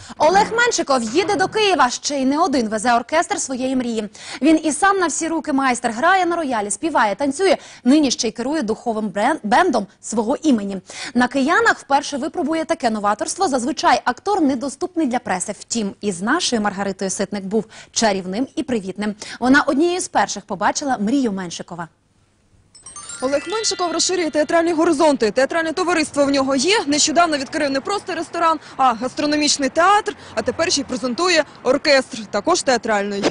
Олег Меншиков їде до Києва, ще й не один везе оркестр своєї мрії. Він і сам на всі руки майстер, грає на роялі, співає, танцює, нині ще й керує духовим бендом свого імені. На киянах вперше випробує таке новаторство. Зазвичай актор недоступний для преси. Втім, із нашою Маргаритою Ситник був чарівним і привітним. Вона однією з перших побачила мрію Меншикова. Олег Меншиков розширює театральні горизонти. Театральне товариство в нього є. Нещодавно відкрив не просто ресторан, а гастрономічний театр. А тепер ще й презентує оркестр, також театральний.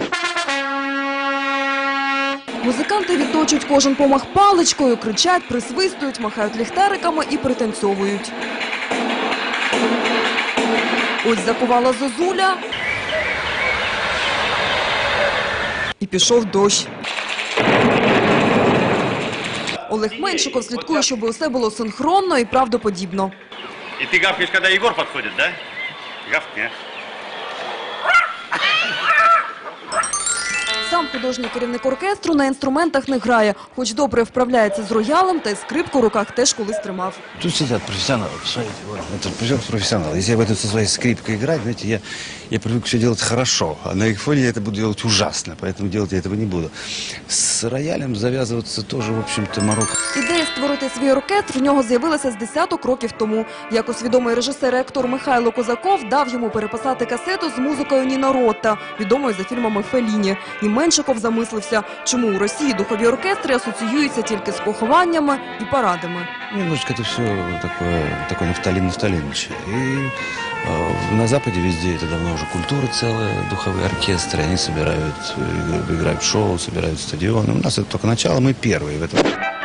Музиканти відточують кожен помах паличкою, кричать, присвистують, махають ліхтариками і пританцьовують. Ось закувала зозуля. І пішов дощ. Олег Меншиков слідкує, щоб усе було синхронно і правдоподібно. І ти гавкаєш, коли Єгор підходить, да? Гавкне. Сам художній керівник оркестру на інструментах не грає, хоч добре вправляється з роялем, та й скрипку в руках теж колись тримав. Тут сидят профессионалы, посмотрите, вот, это профессионалы. Если я буду со своей скрипкой играть, знаете, я привык все делать хорошо, а на их фоне я это буду делать ужасно, поэтому делать я этого не буду. С роялем завязываться тоже, в общем-то, морока. Ідея створити свій оркестр в нього з'явилася з десяток років тому. Якось відомий режисер і актор Михайло Козаков дав йому переписати касету з музикою Ніно Ротта, відомою за фільмами Фелліні. І Меншиков замислився, чому у Росії духові оркестри асоціюються тільки з похованнями і парадами. Немножечко это все такое нафталин-нафталиновичье. И на Западе везде это давно уже культура целая, духовые оркестры, они собирают, играют шоу, собирают стадионы. У нас это только начало, мы первые в этом.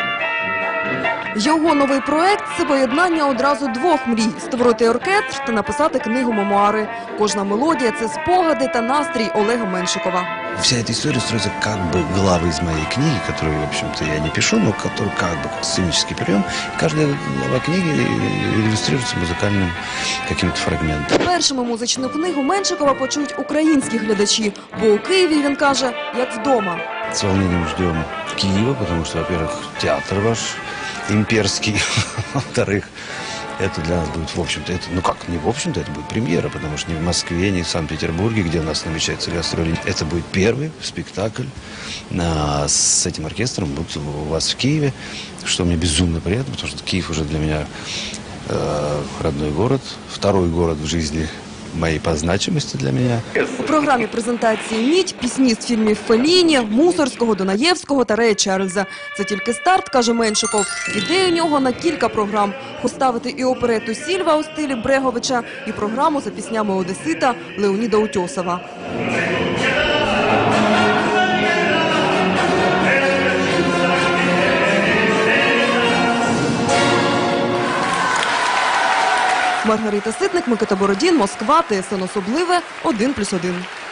Його новий проект – це поєднання одразу двох мрій – створити оркестр та написати книгу-мемуари. Кожна мелодія – це спогади та настрій Олега Меншикова. Вся эта история строится как бы главы из моей книги, которую, в общем-то, я не пишу, но которую как бы как сценический прием. Каждая глава книги иллюстрируется музыкальным каким-то фрагментом. Першими музичну книгу Меншикова почують українські глядачі, бо у Києві, він каже, як вдома. С волнением ждем Киева, потому что, во-первых, театр ваш имперский, во-вторых, это для нас будет, в общем-то, это, ну как, не в общем-то, это будет премьера, потому что ни в Москве, ни в Санкт-Петербурге, где у нас намечается гастроли, это будет первый спектакль с этим оркестром будет у вас в Киеве, что мне безумно приятно, потому что Киев уже для меня родной город, второй город в жизни моей по значимости для меня. У програмі презентації «Мідь» пісні з фільмів Фелліні, Мусорського, Дунаєвського та Рея Чарльза. Це тільки старт, каже Меншиков. Ідея у нього на кілька програм. Поставити і оперету «Сільва» у стилі Бреговича, і програму за піснями одесита Леоніда Утьосова. Маргарита Ситник, Микита Бородін, Москва, ТСН Особливе, 1+1.